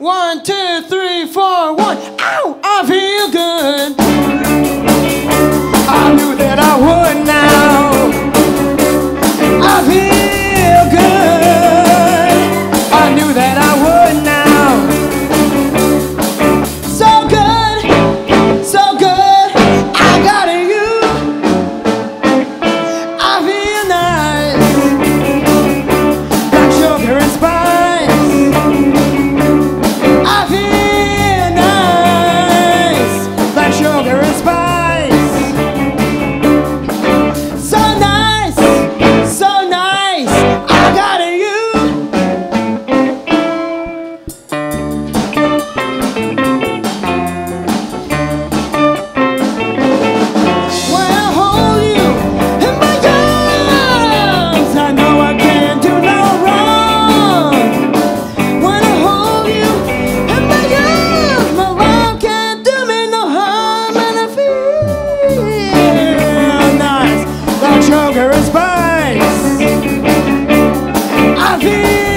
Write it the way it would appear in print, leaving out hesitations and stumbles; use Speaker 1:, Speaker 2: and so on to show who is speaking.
Speaker 1: 1, 2, 3, 4, 1. Ow! I feel good. I knew that I would now. I feel good. I knew that I would now. So good, so good. I got you. I feel nice, like sugar and spice. I feel nice, like sugar and spice. So nice, so nice. I got you. When I hold you in my arms, I know I can't do no wrong. When I hold you in my arms, my love can't do me no harm. And I feel nice, like sugar and spice. I feel